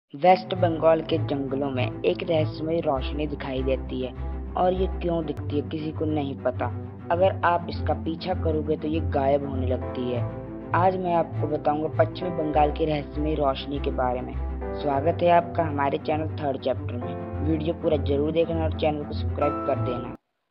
Waste Bengal के जंगलों में एक रहस्यमय रोशनी दिखाई देती है और ये क्यों दिखती है किसी को नहीं पता। अगर आप इसका पीछा करोगे तो ये गायब होने लगती है। आज मैं आपको बताऊंगा पश्चिमी बंगाल की रहस्यमय रोशनी के बारे में। स्वागत है आपका हमारे चैनल थर्ड चैप्टर में। वीडियो पूरा जरूर देखना और चैनल को सब्सक्राइब कर देना।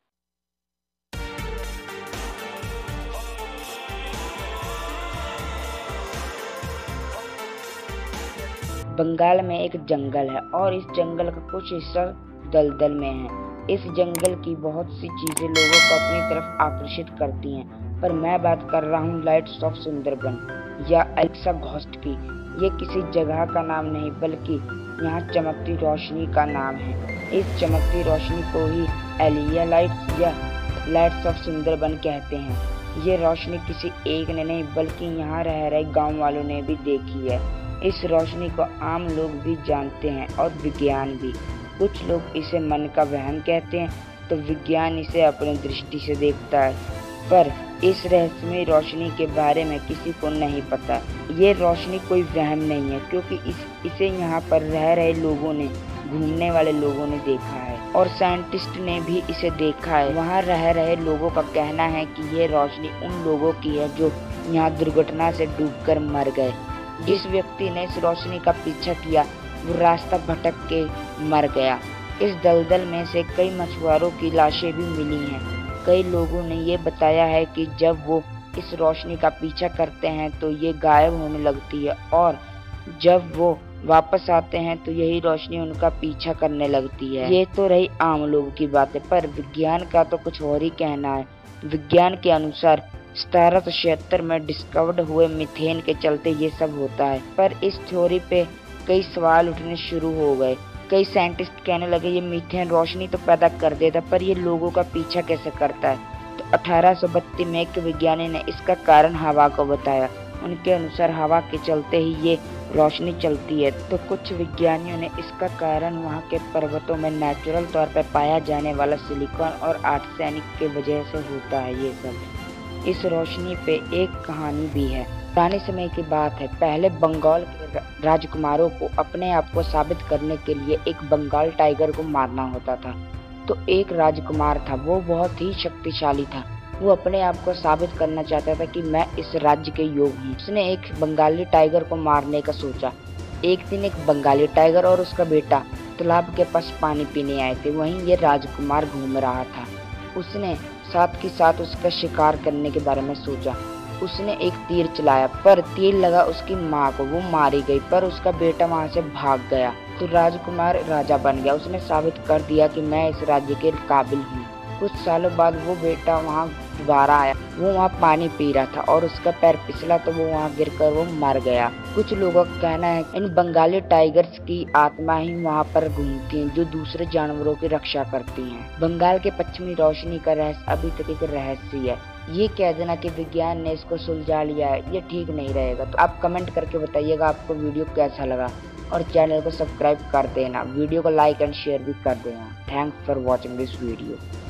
बंगाल में एक जंगल है और इस जंगल का कुछ हिस्सा दलदल में है। इस जंगल की बहुत सी चीजें लोगों को अपनी तरफ आकर्षित करती हैं, पर मैं बात कर रहा हूँ लाइट्स ऑफ सुंदरबन या एलेक्सा घोस्ट की। ये किसी जगह का नाम नहीं बल्कि यहाँ चमकती रोशनी का नाम है। इस चमकती रोशनी को ही एलिया लाइट्स या लाइट्स ऑफ सुंदरबन कहते हैं। ये रोशनी किसी एक ने नहीं बल्कि यहाँ रह रहे गाँव वालों ने भी देखी है। इस रोशनी को आम लोग भी जानते हैं और विज्ञान भी। कुछ लोग इसे मन का वहम कहते हैं तो विज्ञान इसे अपनी दृष्टि से देखता है, पर इस रहस्यमय रोशनी के बारे में किसी को नहीं पता। ये रोशनी कोई वहम नहीं है क्योंकि इसे यहाँ पर रह रहे लोगों ने, घूमने वाले लोगों ने देखा है और साइंटिस्ट ने भी इसे देखा है। वहाँ रह रहे लोगों का कहना है कि ये रोशनी उन लोगों की है जो यहाँ दुर्घटना से डूबकर मर गए। जिस व्यक्ति ने इस रोशनी का पीछा किया वो रास्ता भटक के मर गया। इस दलदल में से कई मछुआरों की लाशें भी मिली हैं। कई लोगों ने ये बताया है कि जब वो इस रोशनी का पीछा करते हैं तो ये गायब होने लगती है और जब वो वापस आते हैं तो यही रोशनी उनका पीछा करने लगती है। ये तो रही आम लोगों की बातें, पर विज्ञान का तो कुछ और ही कहना है। विज्ञान के अनुसार 1776 में डिस्कवर्ड हुए मीथेन के चलते ये सब होता है, पर इस थ्योरी पे कई सवाल उठने शुरू हो गए। कई साइंटिस्ट कहने लगे ये मीथेन रोशनी तो पैदा कर देता पर ये लोगों का पीछा कैसे करता है। तो 1832 में एक विज्ञानी ने इसका कारण हवा को बताया। उनके अनुसार हवा के चलते ही ये रोशनी चलती है। तो कुछ विज्ञानियों ने इसका कारण वहाँ के पर्वतों में नेचुरल तौर पर पाया जाने वाला सिलिकॉन और आर्सेनिक के वजह से होता है ये सब। इस रोशनी पे एक कहानी भी है। पुराने समय की बात है। पहले बंगाल के राजकुमारों को अपने आप को साबित करने के लिए एक बंगाल टाइगर को मारना होता था। तो एक राजकुमार था, वो बहुत ही शक्तिशाली था। वो अपने आप को साबित करना चाहता था कि मैं इस राज्य के योग्य हूँ। उसने एक बंगाली टाइगर को मारने का सोचा। एक दिन एक बंगाली टाइगर और उसका बेटा तालाब के पास पानी पीने आए थे। वहीं ये राजकुमार घूम रहा था। उसने साथ ही साथ उसका शिकार करने के बारे में सोचा। उसने एक तीर चलाया पर तीर लगा उसकी माँ को, वो मारी गई, पर उसका बेटा वहाँ से भाग गया। तो राजकुमार राजा बन गया। उसने साबित कर दिया कि मैं इस राज्य के काबिल हूँ। कुछ सालों बाद वो बेटा वहाँ दोबारा आया। वो वहाँ पानी पी रहा था और उसका पैर फिसला तो वो वहाँ गिरकर वो मर गया। कुछ लोगों का कहना है इन बंगाली टाइगर्स की आत्मा ही वहाँ पर घूमती है जो दूसरे जानवरों की रक्षा करती हैं। बंगाल के पश्चिमी रोशनी का रहस्य अभी तक एक रहस्य है। ये कह देना कि विज्ञान ने इसको सुलझा लिया है ये ठीक नहीं रहेगा। तो आप कमेंट करके बताइएगा आपको वीडियो कैसा लगा और चैनल को सब्सक्राइब कर देना। वीडियो को लाइक एंड शेयर भी कर देना। Thanks for watching this video.